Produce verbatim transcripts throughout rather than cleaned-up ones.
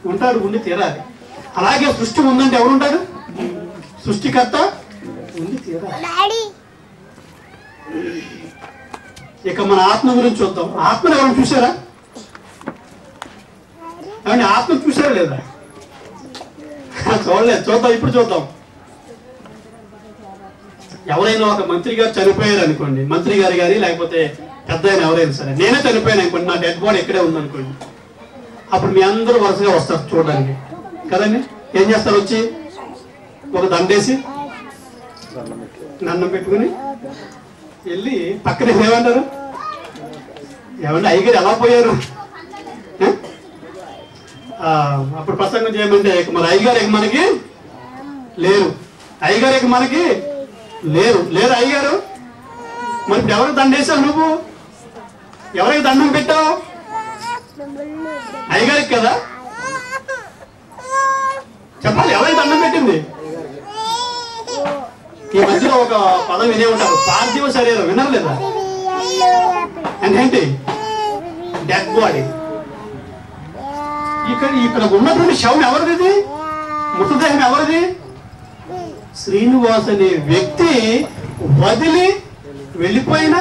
ఉంటాడు, ఉండి తీరాలి. అలాగే సృష్టి ఉందంటే ఎవరుంటారు? సృష్టికర్త ఉండి తీరాలి. ఇక మన ఆత్మ గురించి చూద్దాం. ఆత్మను ఎవరైనా చూసారా? ఏమంటే ఆత్మ చూసారా లేదా? చూడలేదు. చూద్దాం, ఇప్పుడు చూద్దాం. ఎవరైనా ఒక మంత్రి గారు చనిపోయారు అనుకోండి, మంత్రి గారు గారి లేకపోతే పెద్ద ఆయన ఎవరైనా సరే, నేనే చనిపోయాను అనుకోండి, నా డెడ్ బాడీ ఇక్కడే ఉందనుకోండి, అప్పుడు మీ అందరూ వరుసగా వస్తారు చూడడానికి కదండి. ఏం చేస్తారు? వచ్చి ఒక దండేసి దండం పెట్టుకుని వెళ్ళి పక్కన ఏమంటారు? ఏమంటే అయ్యగారు ఎలా పోయారు? అప్పుడు ప్రసంగం చేయమంటే మరి అయ్యగారు ఇక మనకి లేరు, అయ్యగారు ఇక మనకి లేరు లేరు అయ్యగారు. మరి ఇప్పుడు ఎవరికి దండ వేసావు నువ్వు? ఎవరికి దండం పెట్టావు? అయ్యగారికి కదా. చెప్పాలి, ఎవరికి దండం పెట్టింది? ఈ మధ్యలో ఒక పదం వినే ఉంటారు, పార్థివ శరీరం. వినరు లేదా? అంటే ఏంటి? Dead body. ఇక్కడ ఇక్కడ ఉన్నటువంటి శవం ఎవరిది? మృతదేహం ఎవరిది? శ్రీనివాస్ అనే వ్యక్తి వదిలి వెళ్ళిపోయిన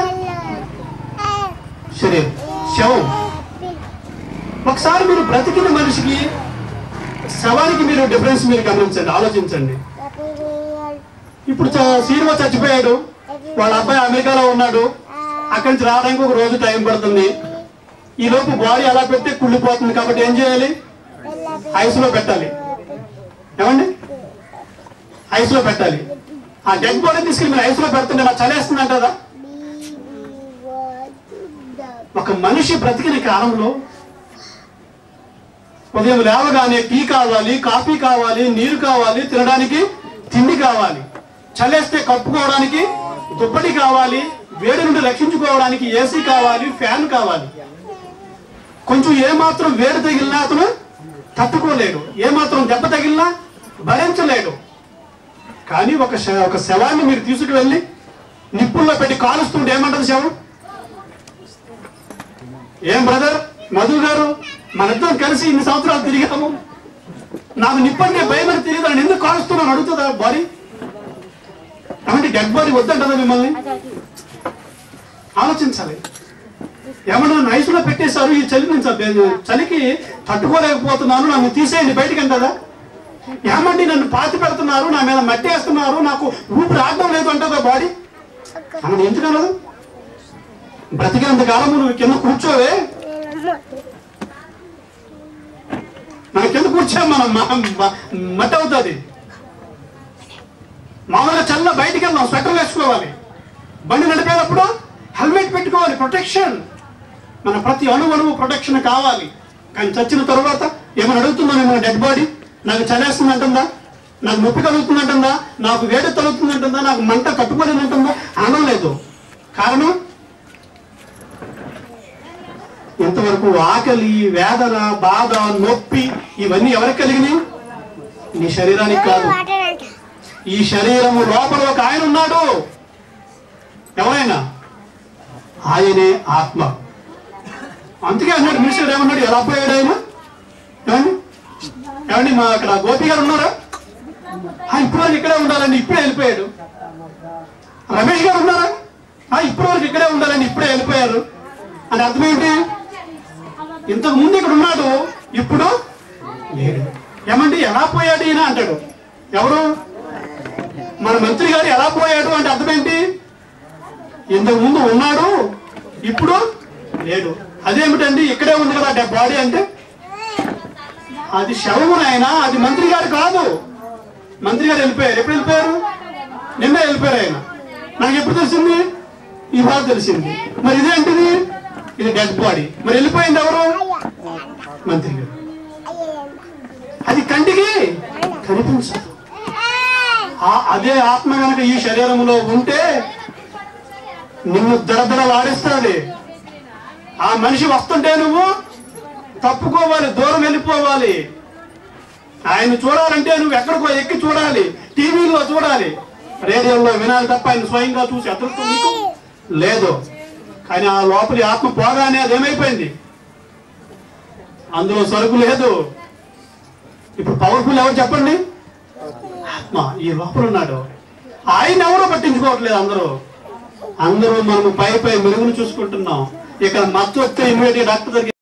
శరీరం, శవం. ఒకసారి మీరు బ్రతికిన మనిషికి శవానికి మీరు డిఫరెన్స్ మీరు గమనించండి, ఆలోచించండి. ఇప్పుడు శ్రీనివాస్ చచ్చిపోయాడు, వాళ్ళ అబ్బాయి అమెరికాలో ఉన్నాడు, అక్కడి నుంచి రావడానికి ఒక రోజు టైం పడుతుంది. ఈ లోపు బాడీ అలా పెడితే కుళ్ళిపోతుంది. కాబట్టి ఏం చేయాలి? ఐస్ లో పెట్టాలి. ఏమండి? ఐస్ లో పెట్టాలి. ఆ డెడ్ బాడీ తీసుకెళ్ళి మీరు ఐస్ లో పెడుతుంటే నాకు చలేస్తుంది అంటారా? ఒక మనిషి బ్రతికిన కాలంలో ఉదయం లేవగానే టీ కావాలి, కాఫీ కావాలి, నీరు కావాలి, తినడానికి తిండి కావాలి, చలేస్తే కప్పుకోవడానికి దుప్పటి కావాలి, వేడి నుండి రక్షించుకోవడానికి ఏసీ కావాలి, ఫ్యాన్ కావాలి. కొంచెం ఏమాత్రం వేడి తగిలినా అతను తట్టుకోలేడు, ఏమాత్రం దెబ్బ తగిలినా భరించలేడు. కానీ ఒక ఒక శవాన్ని మీరు తీసుకువెళ్ళి నిప్పుల్లో పెట్టి కాలుస్తుంటే ఏమంటది శవం? ఏం బ్రదర్ మధు గారు, మనిద్దరం కలిసి ఇన్ని సంవత్సరాలు తిరిగాము, నాకు నిప్పంటే భయమని తెలియదు, నేను ఎందుకు కాలుస్తున్నాను అడుగుతుందా బాడీ? కాబట్టి డెడ్ బాడీ వద్దంటదా మిమ్మల్ని? ఆలోచించాలి. ఏమన్నా నైసులో పెట్టేశారు, ఈ చలి నుంచి చలికి తట్టుకోలేకపోతున్నాను, నన్ను తీసేయండి బయటికి అంటదా? ఏమండి నన్ను పాతి పెడుతున్నారు, నా మీద మట్టి వేస్తున్నారు, నాకు ఊపిరి ఆడడం లేదు అంటదా బాడీ? అన్నది ఎందుకనదు? బ్రతికినంత కాలము నువ్వు కింద కూర్చోవే, మన కింద కూర్చో మనం మట్టి అవుతుంది. మామూలుగా చల్ల బయటికి వెళ్దాం, స్వెటర్ వేసుకోవాలి, బండి నడిపేటప్పుడు హెల్మెట్ పెట్టుకోవాలి, ప్రొటెక్షన్. మన ప్రతి అణువు అణువు ప్రొటెక్షన్ కావాలి. కానీ చచ్చిన తర్వాత ఏమైనా అడుగుతుందా మన డెడ్ బాడీ? నాకు చలేస్తుంది అంటుందా? నాకు నొప్పి కలుగుతుంది అంటుందా? నాకు వేడి తగులుతుంది అంటుందా? నాకు మంట కట్టుకోలేని అంటుందా? అనడం లేదు. కారణం ఇంతవరకు ఆకలి, వేదన, బాధ, నొప్పి ఇవన్నీ ఎవరికి కలిగినాయి? నీ శరీరానికి కాదు. ఈ శరీరము లోపల ఒక ఆయన ఉన్నాడు. ఎవరైనా ఆయనే ఆత్మ. అందుకే అన్నాడు మినిస్టర్, ఏమన్నాడు? ఎలా పోయాడు ఆయన? ఏమండి ఏమండి మా అక్కడ గోపి గారు ఉన్నారా? ఇప్పుడు వరకు ఇక్కడే ఉండాలండి, ఇప్పుడే వెళ్ళిపోయాడు. రమేష్ గారు ఉన్నారా? ఇప్పుడు వరకు ఇక్కడే ఉండాలండి, ఇప్పుడే వెళ్ళిపోయారు. అని అర్థం ఏంటి? ఇంతకు ముందు ఇక్కడ ఉన్నాడు, ఇప్పుడు లేడు. ఏమండి ఎలా పోయాడు ఈయన అంటాడు. ఎవరు? మన మంత్రి గారు ఎలా పోయాడు అంటే అర్థం ఏంటి? ఇంతకు ముందు ఉన్నాడు, ఇప్పుడు లేడు. అదేమిటండి ఇక్కడే ఉంది కదా డెడ్ బాడీ అంటే? అది శవమునైనా అది మంత్రి గారు కాదు. మంత్రి గారు వెళ్ళిపోయారు. ఎప్పుడు వెళ్ళిపోయారు? నిన్న వెళ్ళిపోయారు ఆయన. నాకు ఎప్పుడు తెలిసింది? ఇవాళ తెలిసింది. మరి ఇదేంటిది? ఇది డెడ్ బాడీ. మరి వెళ్ళిపోయింది ఎవరు? మంత్రి గారు. అది కంటికి కనిపించదు. అదే ఆత్మ కనుక ఈ శరీరంలో ఉంటే నిన్ను దడదడలాడిస్తుంది. ఆ మనిషి వస్తుంటే నువ్వు తప్పుకోవాలి, దూరం వెళ్ళిపోవాలి. ఆయన చూడాలంటే నువ్వు ఎక్కడికో ఎక్కి చూడాలి, టీవీలో చూడాలి, రేడియోలో వినాలి తప్ప ఆయన స్వయంగా చూసి అదృష్టం నీకు లేదు. కానీ ఆ లోపలి ఆత్మ పోగానే అదేమైపోయింది? అందులో సరుకు లేదు, ఇప్పుడు పవర్ఫుల్ ఎవరు చెప్పండి? ఆత్మ. ఈ లోపల ఉన్నాడు. ఆయన ఎవరో పట్టించుకోవట్లేదు. అందరూ అందరూ మనము పై పై మెరుగును చూసుకుంటున్నాం. ఇక్కడ మత్తు వస్తే ఇమ్మీడియట్ డాక్టర్ దగ్గరికి